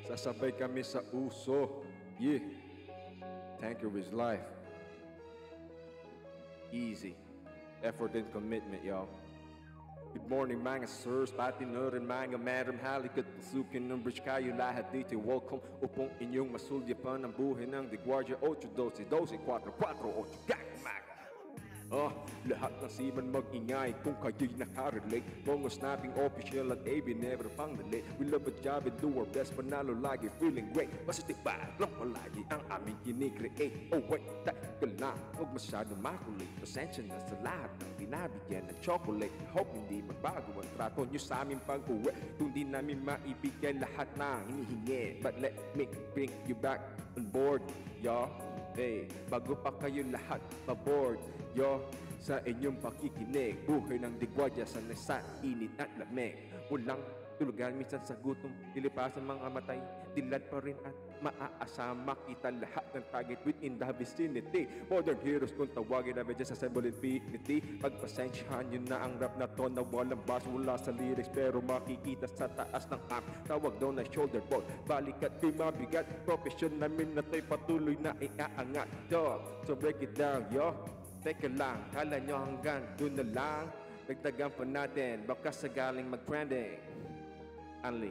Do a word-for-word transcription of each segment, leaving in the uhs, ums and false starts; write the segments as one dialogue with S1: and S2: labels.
S1: Sasabay kami sa uso. Yeah. Tanker is life. Easy. Effort and commitment, y'all. Good morning mga sirs, pati na rin mga madam. Halika't pasukin ng bridge kayo lahat dito. Welcome upong inyong masulyapan ang buhay ng The Guardia. eight, twelve, twelve, four, four, eight, gagmaga. Ah, lahat ng seaman mag-ingay kung kayo'y nakarelate. Bongos nating official at A B never pang nalate. We love a job and do our best, panalo lagi feeling great. Positive vibe lang palagi ang aming kinikreate. Oh wait, tagal na, huwag masyado makulit. Pasensya na sa lahat ng binabigyan ng chocolate. Hope hindi magbago ang trato nyo sa aming pag-uwi. Kung di namin maibigay lahat na hinihingi. But let me bring you back on board, y'all. Hey, bago pa kayo lahat paboard, yo, sa inyong pakikinig. Buhay ng The Guardia sa nasa init at lamig. Walang tulugan, minsan sa gutom, dilipasan mga matay. Dilad pa rin at maaasama kita lahat ng target within the vicinity. Modern heroes kung tawagin na medyo sa symbol infinity. Pagpasensyahan nyo na ang rap na to na walang bass, wala sa lyrics pero makikita sa taas ng amp. Tawag daw na shoulder ball, balik at di mabigat. Profession namin na to'y patuloy na iaangat, yo. So break it down, yo. Teka lang, kala nyo hanggang dun na lang. Dagdagan pa natin, baka sagaling mag-trending. Anli,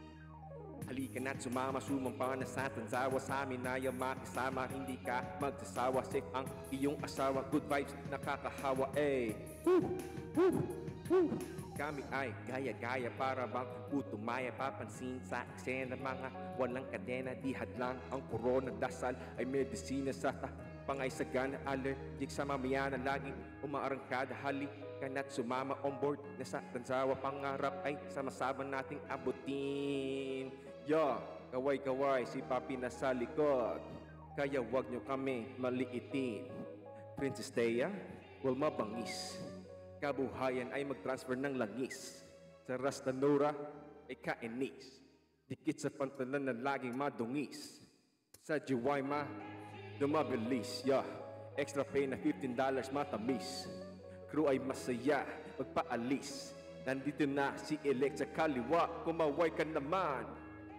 S1: halika na't sumama, sumampa na sa tansawa. Sa amin na yung makisama, hindi ka magsasawa. Safe ang iyong asawa, good vibes, nakakahawa. Eh, woo, woo, woo. Kami ay gaya-gaya para bang putumaya. Papansin sa eksena mga walang kadena. Di hadlang ang corona, dasal ay medisina sa pangay sagana. Allergic sa mamaya na laging umaarangkada. Halik ka na't sumama on board na sa tansawa. Pangarap ay sama-sama nating abutin. Yo, kaway-kaway si Papi nasa likod, kaya wag nyo kami maliitin. Princess Thea, well mabangis. Kabuhayan ay mag-transfer ng langis. Sa Rastanura ay kainis. Dikit sa pantalan na laging madungis. Sa Jiwaima, dumabilis. Yeah. Extra pay na fifteen dollars matamis. Crew ay masaya, magpaalis. Nandito na si Elec sa kaliwa, kumaway ka naman.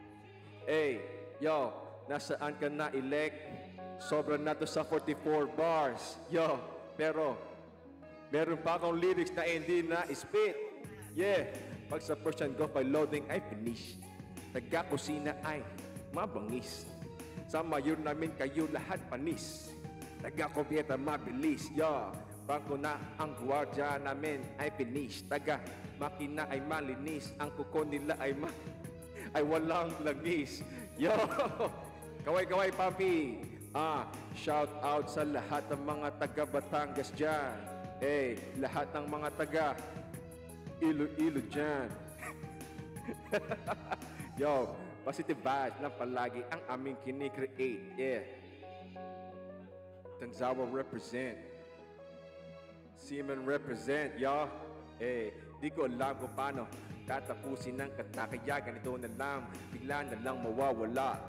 S1: Hey, yo, nasaan ka na, Elec? Sobra na to sa forty-four bars. Yo, pero meron pa akong lyrics na hindi na spit. Yeah, pag sa Persian Gulf by loading ay finish. Taga-kusina ay mabangis. Sa mayor namin kayo lahat panis. Taga-kubyeta mabilis. Yo, bangko na ang guardia namin ay finish. Taga-makina ay malinis. Ang kuko nila ay ma... ay walang langis. Yo, kaway-kaway Papi. Ah, shout out sa lahat ng mga taga Batangas dyan. Eh, lahat ng mga taga Iloilo dyan. Yo, positive vibes lang palagi ang aming kinikreate. Yeah. Tanzawa represent. Seaman represent, yo. Eh, di ko alam kung paano tatapusin ng kata. Kaya ganito na lang, bigla na lang mawawala.